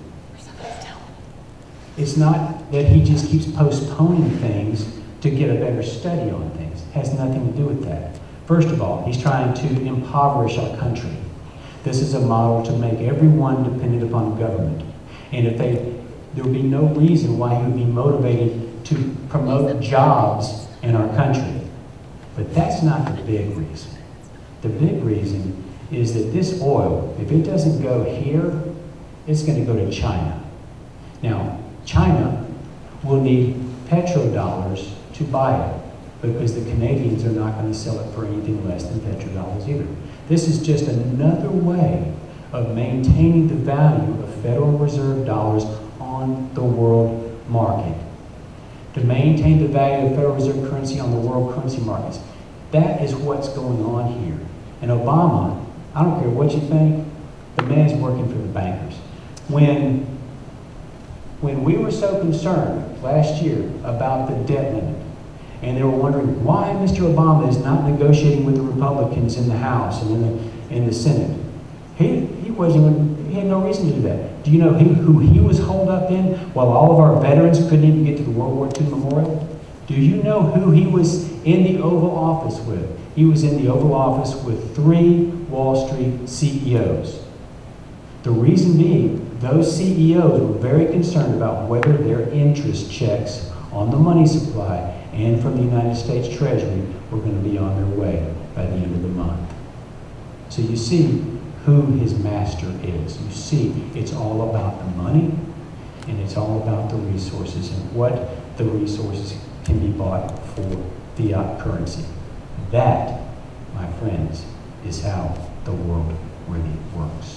It's not that he just keeps postponing things to get a better study on things. It has nothing to do with that. First of all, he's trying to impoverish our country. This is a model to make everyone dependent upon government. And if they, there would be no reason why he would be motivated to promote jobs in our country. But that's not the big reason. The big reason is that this oil, if it doesn't go here, it's going to go to China. Now, China will need petrodollars to buy it, because the Canadians are not going to sell it for anything less than petrodollars either. This is just another way of maintaining the value of Federal Reserve dollars on the world market. To maintain the value of Federal Reserve currency on the world currency markets. That is what's going on here. And Obama, I don't care what you think, the man's working for the bankers. When, when we were so concerned last year about the debt limit, and they were wondering why Mister Obama is not negotiating with the Republicans in the House and in the, in the Senate. He, he wasn't even, he had no reason to do that. Do you know he, who he was holed up in while all of our veterans couldn't even get to the World War Two memorial? Do you know who he was in the Oval Office with? He was in the Oval Office with three Wall Street C E Os. The reason being, those C E Os were very concerned about whether their interest checks on the money supply and from the United States Treasury were going to be on their way by the end of the month. So you see who his master is. You see it's all about the money, and it's all about the resources and what the resources can be bought for fiat currency. That, my friends, is how the world really works.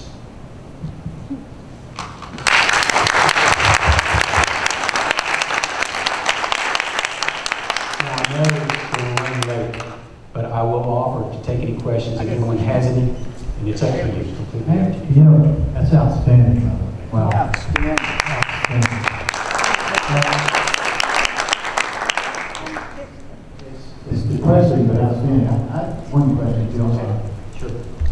I know we're running late, but I will offer to take any questions if anyone has any, and it's up to you. Completely up to you. You know, that's outstanding. Wow. Outstanding. Outstanding. It's depressing, but outstanding. I have one question, if you don't mind. Sure.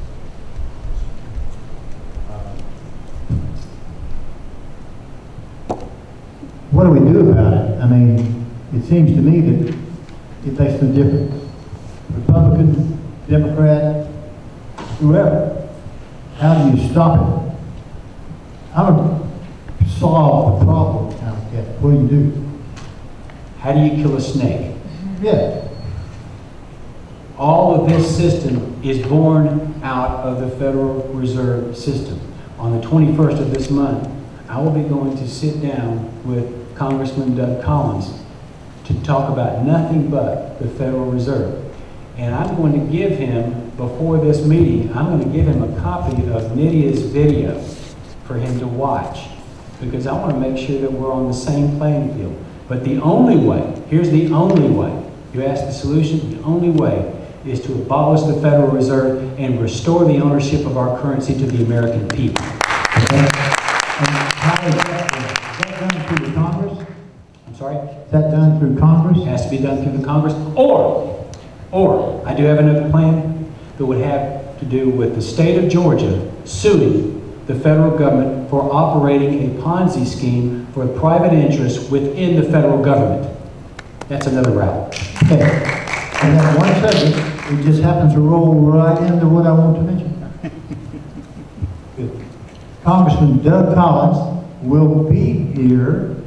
What do we do about it? I mean, it seems to me that it makes no difference. Republican, Democrat, whoever. How do you stop it? How do you solve the problem? What do you do? How do you kill a snake? Yeah. All of this system is born out of the Federal Reserve System. On the twenty-first of this month, I will be going to sit down with Congressman Doug Collins to talk about nothing but the Federal Reserve. And I'm going to give him, before this meeting, I'm going to give him a copy of Nydia's video for him to watch. because I want to make sure that we're on the same playing field. But the only way, here's the only way, you ask the solution, the only way is to abolish the Federal Reserve and restore the ownership of our currency to the American people. Okay. And how is that, is that done through the Congress? I'm sorry? Is that done through Congress? It has to be done through the Congress. Or, or, I do have another plan that would have to do with the state of Georgia suing the federal government for operating a Ponzi scheme for private interests within the federal government. That's another route. Okay. And that one subject, it just happens to roll right into what I want to mention. Good. Congressman Doug Collins will be here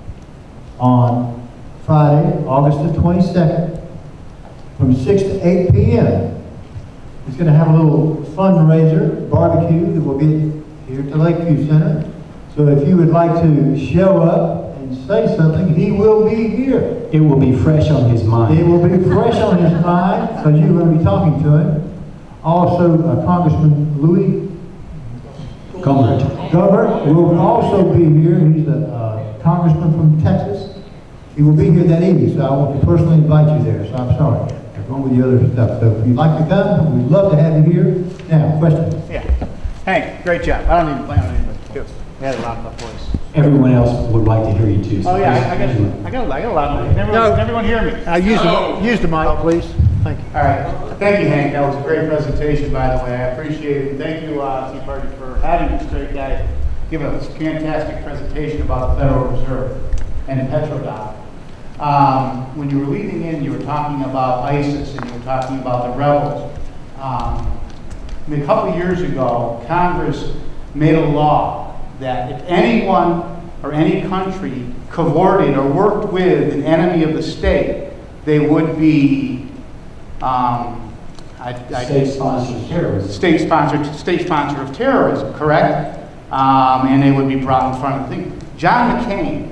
on Friday, August the twenty-second, from six to eight p m He's going to have a little fundraiser, barbecue, that will be here at the Lakeview Center. So if you would like to show up and say something, he will be here. It will be fresh on his mind. It will be fresh on his mind, because you're going to be talking to him. Also, uh, Congressman Louis Gohmert. Gohmert will also be here. He's a uh, congressman from Texas. He will be here that evening, so I want to personally invite you there, so I'm sorry. I'm going with the other stuff. So if you'd like to come, we'd love to have you here. Now, questions? Yeah. Hank, great job. I don't even plan on anything. We had a lot of my voice. Everyone else would like to hear you too. So Oh yeah, I, I got, I got, I got a lot of money. Everyone, No. everyone hear me? Uh, use, the, use the mic, please. Thank you. All right. Thank you, Hank. That was a great presentation, by the way. I appreciate it. Thank you, uh, Tea Party, for having this great guy give us a fantastic presentation about the Federal Reserve and the Petrodollar. Um, when you were leading in, you were talking about ISIS and you were talking about the rebels. Um, I mean, a couple of years ago, Congress made a law that if anyone or any country cavorted or worked with an enemy of the state, they would be um, I, I, state-sponsored of terrorism. State-sponsored, state-sponsor of terrorism, correct? Um, and they would be brought in front of the thing. John McCain,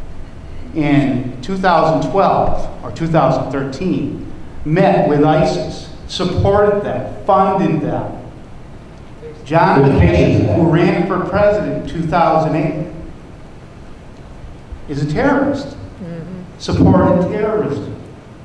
in two thousand twelve or two thousand thirteen, met with ISIS, supported them, funded them. John McCain, who ran for president in two thousand eight, is a terrorist, mm-hmm. supported terrorism.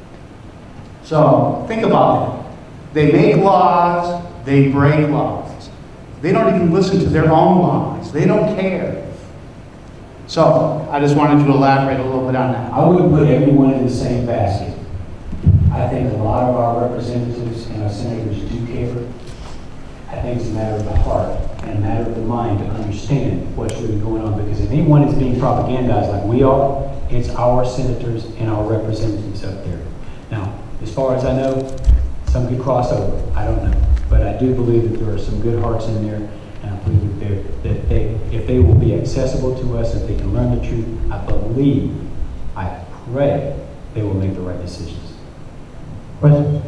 So think about it. They make laws, they break laws. They don't even listen to their own laws. They don't care. So I just wanted to elaborate a little bit on that. I wouldn't put everyone in the same basket. I think a lot of our representatives and our senators do care. I think it's a matter of the heart and a matter of the mind to understand what's really going on. Because if anyone is being propagandized like we are, it's our senators and our representatives up there. Now, as far as I know, some could cross over. I don't know. But I do believe that there are some good hearts in there. And I believe that, that they, if they will be accessible to us, if they can learn the truth, I believe, I pray, they will make the right decisions. Questions?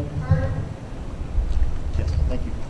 Yes, thank you.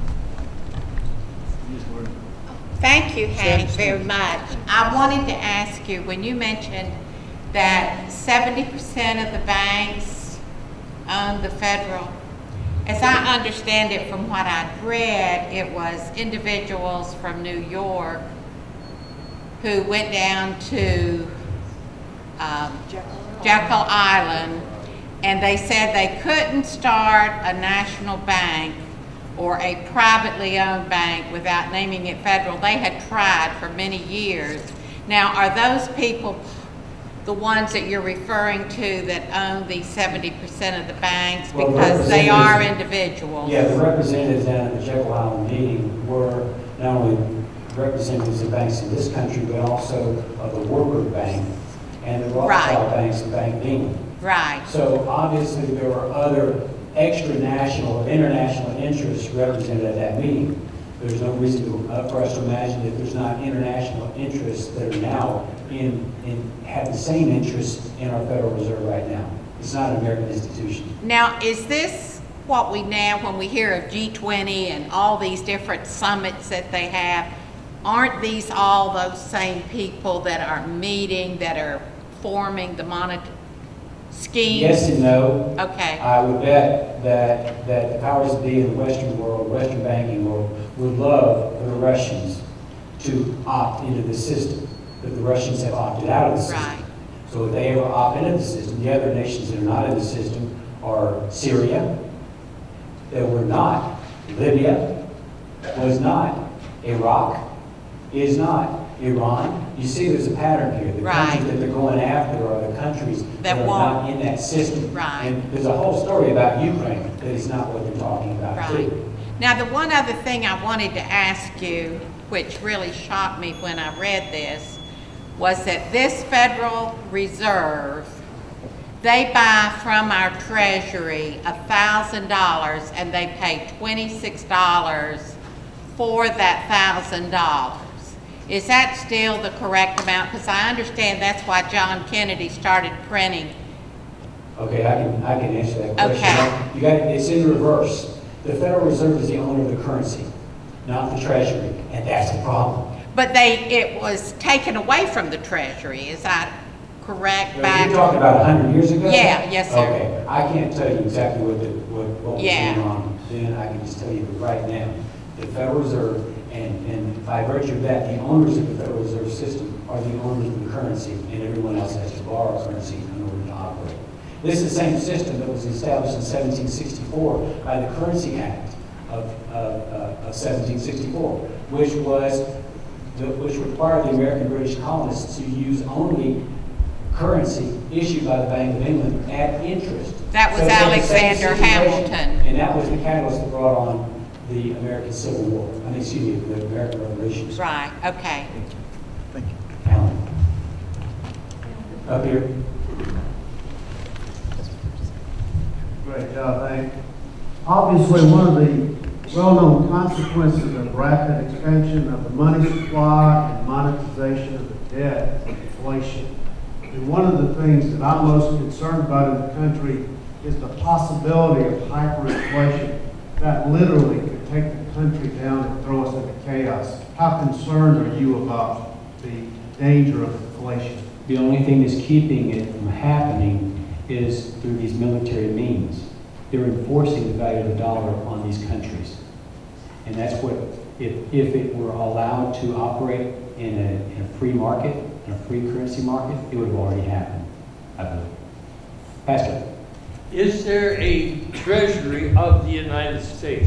Thank you, Hank, very much. I wanted to ask you, when you mentioned that seventy percent of the banks own the federal, as I understand it from what I'd read, it was individuals from New York who went down to um, Jekyll Island, and they said they couldn't start a national bank or a privately owned bank without naming it federal. They had tried for many years. Now, are those people the ones that you're referring to that own the seventy percent of the banks, Well, because they are individuals? Yeah, the representatives down at the Jekyll Island meeting were not only representatives of banks in this country, but also of the Worker Bank and the Rothschild Right. banks, the Bank of England. Right. So obviously there were other extra national, international interests represented at that meeting. There's no reason to, uh, for us to imagine that there's not international interests that are now in, in have the same interests in our Federal Reserve right now. It's not an American institution. Now, is this what we now, when we hear of G twenty and all these different summits that they have, aren't these all those same people that are meeting, that are forming the monetary scheme? Yes and no. Okay. I would bet that, that the powers that be in the Western world, Western banking world, would love for the Russians to opt into the system. that the Russians have opted out of the system. Right. So if they ever opt into the system, the other nations that are not in the system are Syria, that were not, Libya was not, Iraq is not, Iran. You see there's a pattern here. The Right. countries that they're going after are the countries That that, are won't. not in that system. Right. And there's a whole story about Ukraine that is not what they're talking about Right. too. Now, the one other thing I wanted to ask you, which really shocked me when I read this, was that this Federal Reserve, they buy from our Treasury one thousand dollars and they pay twenty-six dollars for that one thousand dollars. Is that still the correct amount? Because I understand that's why John Kennedy started printing. Okay, I can, I can answer that question. Okay. You got, it's in reverse. The Federal Reserve is the owner of the currency, not the Treasury, and that's the problem. But they, it was taken away from the Treasury, is that correct? You're Back talking about a hundred years ago? Yeah, yes, sir. Okay, I can't tell you exactly what the, what, what was Yeah. going on then. I can just tell you that right now, the Federal Reserve, and, and by virtue of that, the owners of the Federal Reserve System are the owners of the currency, and everyone else has to borrow currency in order to operate. This is the same system that was established in seventeen sixty-four by the Currency Act of, of, uh, of seventeen sixty-four, which was the, which required the American British colonists to use only currency issued by the Bank of England at interest. That was So it's the same Alexander situation, Hamilton. and that was the catalyst that brought on the American Civil War. I mean, excuse me, the American Revolution. Right, okay. Thank you. Alan. Up here. Great job, Hank. Obviously, one of the well-known consequences of rapid expansion of the money supply and monetization of the debt is inflation. And one of the things that I'm most concerned about in the country is the possibility of hyperinflation that literally could take the country down and throw us into chaos. How concerned are you about the danger of inflation? The only thing that's keeping it from happening is through these military means. They're enforcing the value of the dollar on these countries. And that's what, if, if it were allowed to operate in a, in a free market, in a free currency market, it would have already happened, I believe. Pastor. Is there a Treasury of the United States?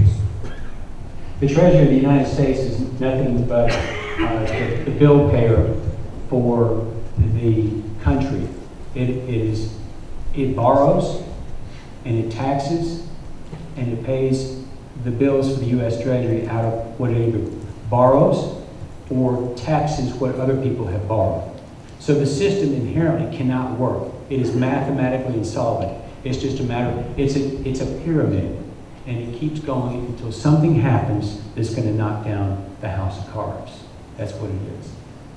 The Treasury of the United States is nothing but uh, the, the bill payer for the country. It is, it borrows and it taxes and it pays the bills for the U S Treasury out of what it either borrows or taxes what other people have borrowed. So the system inherently cannot work. It is mathematically insolvent. It's just a matter of, it's a, it's a pyramid, and it keeps going until something happens that's going to knock down the house of cards. That's what it is.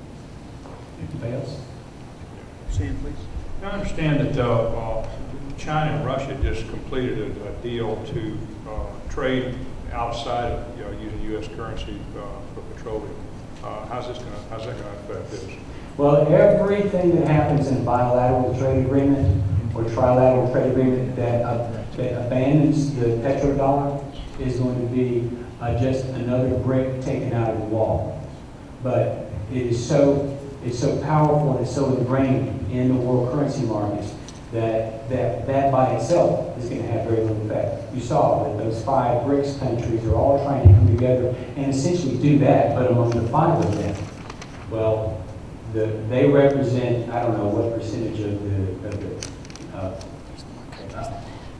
Anybody else? Sam, please. I understand that uh, uh, China and Russia just completed a, a deal to uh, trade outside of you know, using U S currency uh, for petroleum. Uh, how's this going to, how's that going to affect this? Well, everything that happens in a bilateral trade agreement or trilateral trade agreement that, uh, that abandons the petrodollar is going to be uh, just another brick taken out of the wall. But it is so, it's so powerful and it's so ingrained in the world currency markets that that, that by itself is going to have very little effect. You saw that those five BRICS countries are all trying to come together and essentially do that, but among the five of them, well, the, they represent, I don't know what percentage of the, of the Uh, uh,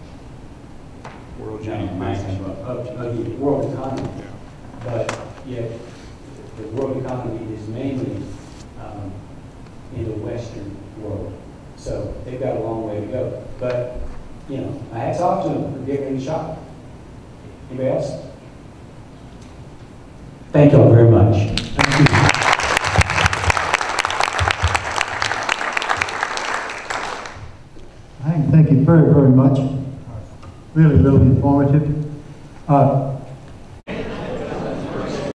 world G D P of, of the world economy, but yet the world economy is mainly um, in the Western world. So they've got a long way to go. But you know, my hats off to them for giving it a shot. Anybody else? Thank you all very much. Thank you. Thank you very, very much. Really, really informative. Uh,